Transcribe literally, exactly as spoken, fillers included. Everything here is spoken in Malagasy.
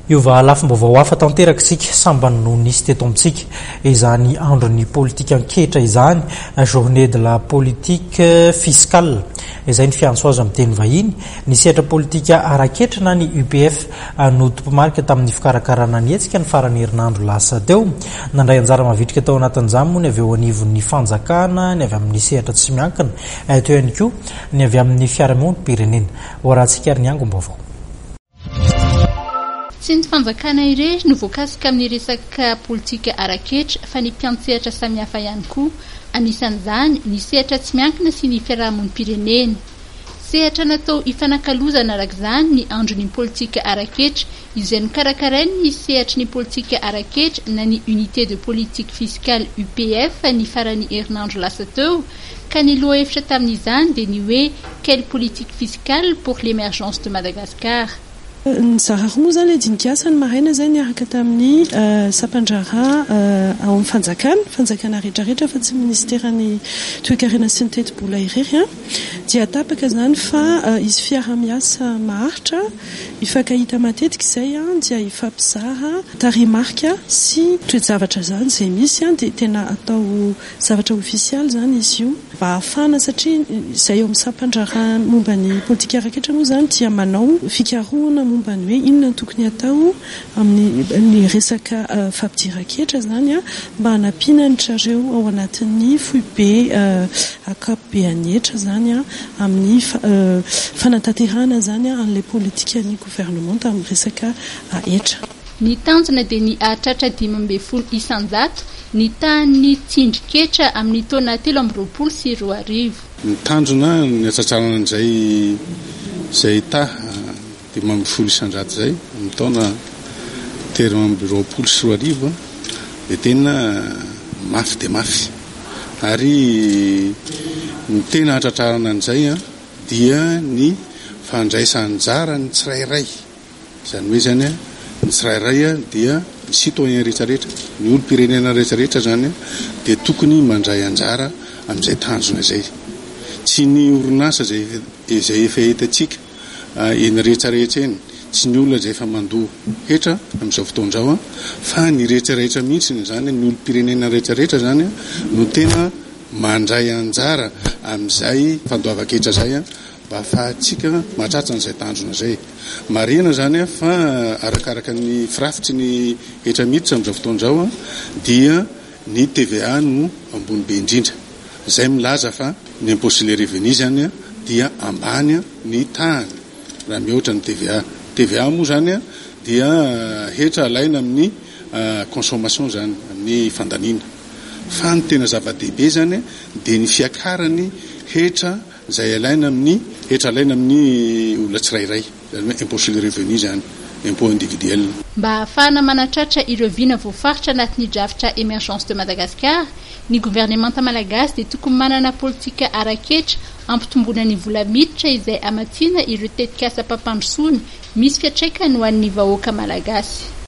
Iova lafim-baovao hafa tanteraka isika sambany no nisy teto amintsika izany andron'ny politika ankehitra izany journée de la politique fiscale izay ny fiantsoazo amin'ny teny vahiny ny sehatra politika araketra na ny U P F no tompomarika tamin'ny fikarakarana ny hetsika ny farany herinandro lasa teo nandray anjara mavitrika tao anatin'izany moa ny avy eo anivon'ny fanjakana ny avy amin'ny sehatra tsy miankina teo ihany koa ny avy amin'ny fiarahamonim-pirenena horantsika ary ny angom-baovao. Tsy ny fanjakana irery no voakasika amin'ny resaka politika araketra fa ny mpiantsehatra samihafa ihany koa anisan'izany ny sehatra tsy miankina sy ny fiarahamonim-pirenena. Sehatra natao ifanakalozana arak'izany ny andron'ny politika araketra izay nokarakarainy ny sehatry ny politika araketra na ny unité de politique fiscale U P F ny farany herinandro lasa teo ka ny lohahevitra tamin'izany dia ny hoe quelle politique fiscale pour l'émergence de Madagascar. Nizararo moa zany le dinikasa ny maraina zay niaraka tamin'ny sapandrara ao amin'ny fanjakana fanjakana rehetrarehetra fa tsy ministerany toe-karena sy ny teti-bola irery dia tapaka zany fa izy fiara-miasa maharitra ifankahita matetika izay dia ifampizara taremarika sy toe-javatra zany izay misy dia tena atao zavatra ofisialy zany izy io mba hafana satria izay eo amin'ny sapandrara momba ny politika araketra moa zany dia manao fikarohana momba ny hoe inona tokony atao amin'ny resaka fampidiran-ketra zany a mba hanampiana ny trareo ao anatin'ny foibe akapobean'ny hetra zany a amin'ny fanatanterahana zany a an'ilay politika ny gouvernement amin'ny resaka hetra. Ny tanjona dia ny ahatratra dimy ambin'ny folo isan-jato ny tahan'ny tsindrin-ketra amin'ny taona telo amby roapolo sy roa arivo. Ny tanjona ny atsatrarana an'izay izay ta dimy amby folo isan-jato zay amin'ny taona telo amby roapolo sy roa arivo dia tena mafy dia mafy ary ny tena atratrarana an'izay dia ny fandraisan-jara ny tsirairay izany hoe zany a ny tsirairay dia ny citoyen rehetrarehetra ny olo-pirenena rehetrarehetra zany dia tokony mandray anjara amin'izay tanjona izay tsy ny orinasa zay izay efa hitantsika eny rehetrarehetra eny tsy ny olona izay efa mandoa hetra amin'izao fotoan'izao fa ny rehetrarehetra mihitsy zany ny olo-pirenena rehetrarehetra zany no tena mandray anjara amin'izay fandoavan-ketra zay mba ahafahantsika mahatratra n'izay tanjona zay. Marina zany fa arakaraka ny firafitry ny hetra miditra amin'izao fotoan'izao dia ny T V A no ambony be indrindra. Izay milaza fa ny impôt sur les revenus zany dia ambany ny tahany raha mihoatra ny T V A. T V A moa zany dia hetra alaina amin'ny consommation zany amin'ny fandaniana. Fa ny tena zava-dehibe zany dia ny fiakarany hetra izay alaina amin'ny hetra alaina amin'ny olona tsirairay zany hoe impôt sur les revenus zany impôt individuel. Mba ahafahana manatratra ireo vina voafaritra anatin'ny drafitra émergence de Madagascar ny gouvernemanta malagasy dia tokony manana politika araketra ampitomboana ny vola miditra izay amatsiana ireo tetikasa mpampandrosoana misy fiantraikany ho an'ny vahoaka malagasy.